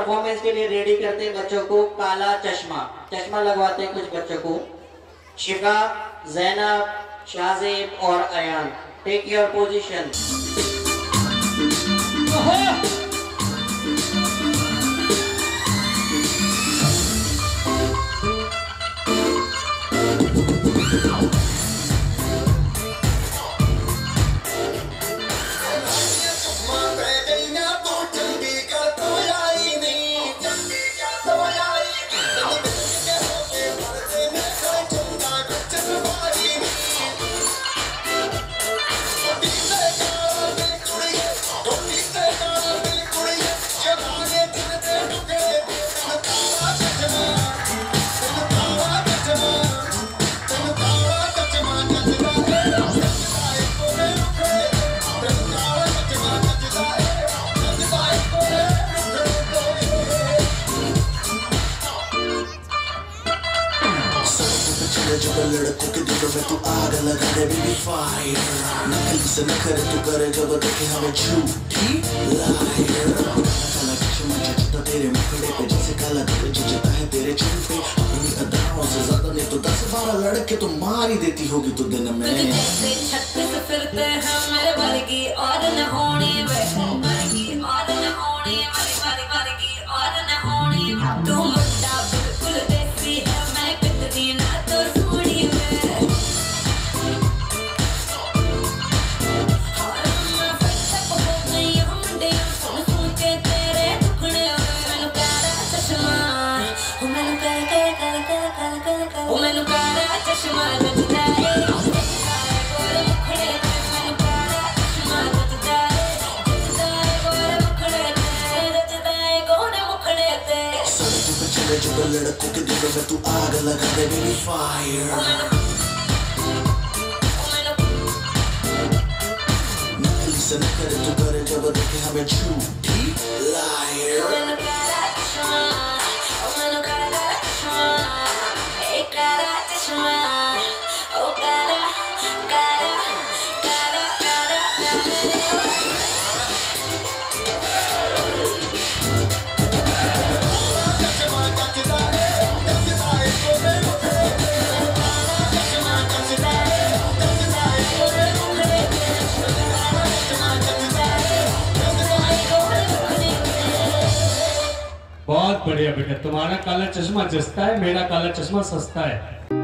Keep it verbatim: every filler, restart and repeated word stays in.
Performance के लिए ready करते हैं बच्चों को काला चश्मा चश्मा लगवाते हैं कुछ बच्चों को। शिफा, जैनब, शाहजेब और अयान, टेक योर पोजीशन। लड़कों के दिलों में तू आग लगा दे बेबी फायर, नकली से न करे तू करे जब देखे हमें झूठी लायर। काला चश्मा जचता तेरे मुखड़े पे जैसे काला धूल जचता है तेरे चेहरे पे। अपनी अदाओं से ज्यादा नहीं तो दस बारह लड़के तो मार ही देती होगी तू दिन में। जैसे छत पे फिरते हैं मेरे वर्गी और न होनी वैसे वर्गी और न होनी वाली वाली वर्गी और न होनी। तू मुद्दा बिल्कुल देसी है मैं कितनी ना तो सूढ़ी में। और मैं फिर तक हो गई हम डे सुन सुन के तेरे टुकड़े मैंने काला चश्मा ओ मैंने काला काला काला काला काला काला ओ मैंने काला चश्मा जचता है। जब लड़कों के दिलों में तू आग लगा दे बेबी फायर, नकली से न करे तू करे जब देखे हमें झूठी लायर। बहुत बढ़िया बेटा, तुम्हारा काला चश्मा जचता है, मेरा काला चश्मा सस्ता है।